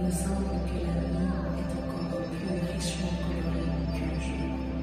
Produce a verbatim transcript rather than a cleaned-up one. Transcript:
me semble que la nuit est encore plus richement colorée que le jour.